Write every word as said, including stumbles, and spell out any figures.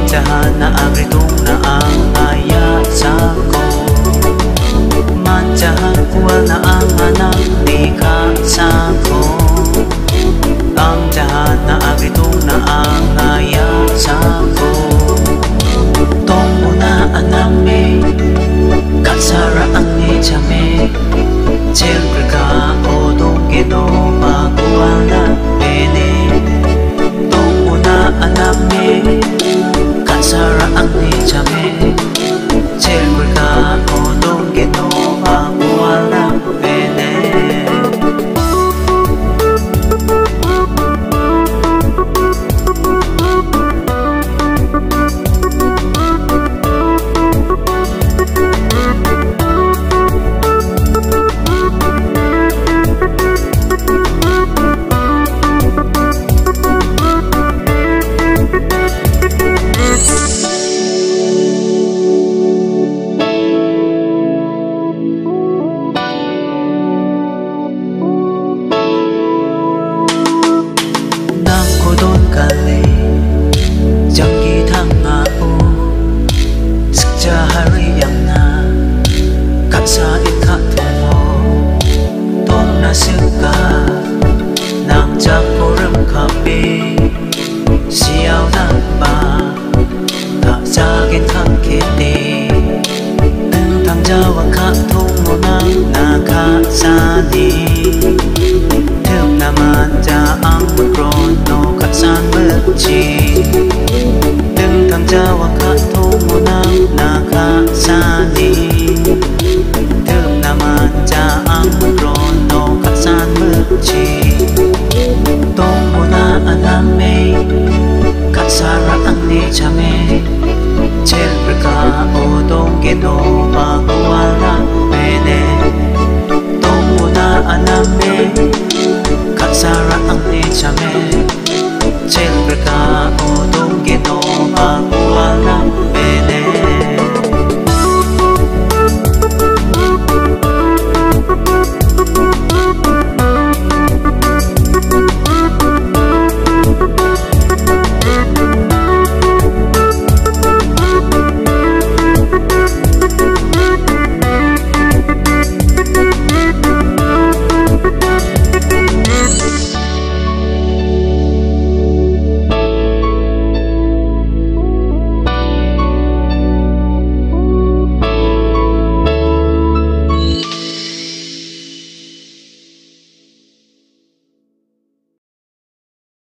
Manjahana agritung na ang aya sako. Manjahan kuwal na ang anak ni kasako. Ang jahana agritung na ang aya sako. Tong muna aname kasara ang ni chame. Chelkre ka odong gino makuwal na bene. Tong muna aname kasara ang ni chame. Chelkre ka odong gino makuwal na bene. Kasara ang ni chame, chelkre ka odong gino mag